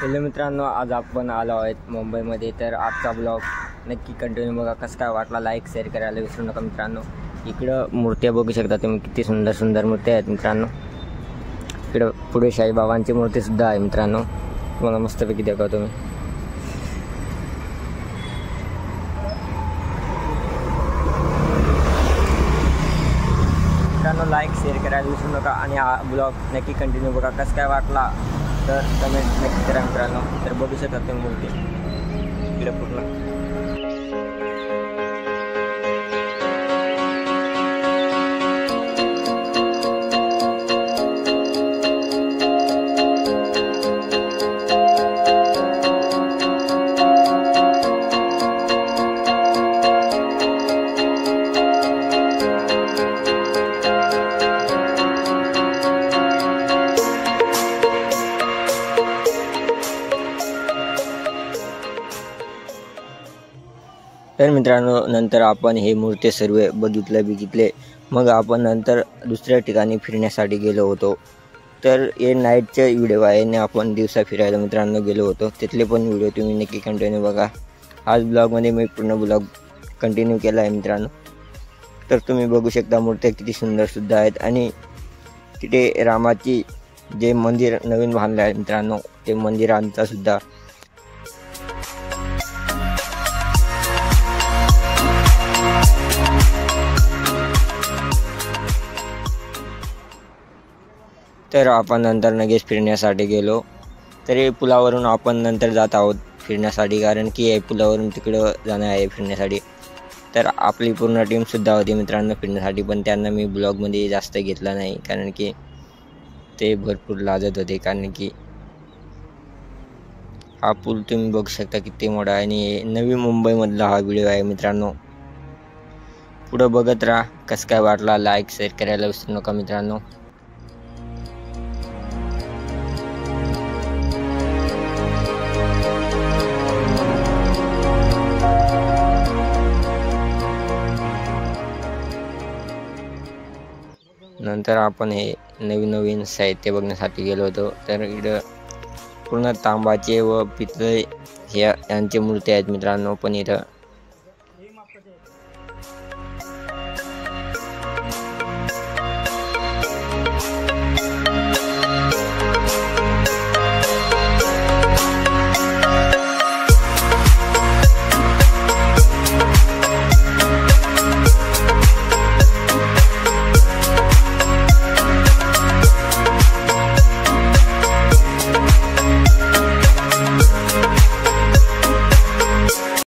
Hello मित्रांनो, आज आपण आलो आहोत मुंबईमध्ये. तर आजचा ब्लॉग नक्की कंटिन्यू बघा. कसं काय वाटला लाईक शेअर करायला विसरू नका मित्रांनो. इकडं मूर्त्या बघू शकता तुम्ही, किती सुंदर सुंदर मूर्त्या आहेत मित्रांनो. इकडं पुढे साईबाबांची मूर्तीसुद्धा आहे मित्रांनो. तुम्हाला मस्तपैकी दाखवतो मी. मित्रांनो लाईक शेअर करायला विसरू नका आणि हा ब्लॉग नक्की कंटिन्यू बघा. कसं काय वाटला तर कमेंट नक्की करा मित्रांनो. तर बघू शकता तुम्ही मूर्ती इकडे पूर्ण. तर मित्रांनो नंतर आपण हे मूर्ती सर्व बघितले. मग आपण नंतर दुसऱ्या ठिकाणी फिरण्यासाठी गेलो होतो. तर हे नाईटचे व्हिडिओ आहे आणि आपण दिवसा फिरायला मित्रांनो गेलो होतो. तिथले पण व्हिडिओ तुम्ही नक्की कंटिन्यू बघा. आज ब्लॉगमध्ये मी पूर्ण ब्लॉग कंटिन्यू केला आहे मित्रांनो. तर तुम्ही बघू शकता मूर्त्या किती सुंदरसुद्धा आहेत. आणि तिथे रामाची जे मंदिर नवीन बांधले आहे मित्रांनो, ते मंदिरांचा सुद्धा तर आपण नंतर लगेच फिरण्यासाठी गेलो. तर हे पुलावरून आपण नंतर जात आहोत फिरण्यासाठी, कारण की हे पुलावरून तिकडं जाणं आहे फिरण्यासाठी. तर आपली पूर्ण टीमसुद्धा होती मित्रांनो फिरण्यासाठी, पण त्यांना मी ब्लॉगमध्ये जास्त घेतला नाही, कारण की ते भरपूर लाजत होते. कारण की हा पूल तुम्ही बघू शकता किती मोठा आहे आणि नवी मुंबईमधला हा व्हिडिओ आहे मित्रांनो. पुढं बघत राहा. कसं काय वाटला लाईक शेअर करायला विसरू नका मित्रांनो. नंतर आपण हे नवीन साहित्य बघण्यासाठी गेलो होतो. तर इकडं पूर्ण तांबाचे व पितळे यांचे मूर्ती आहेत मित्रांनो. पण इथं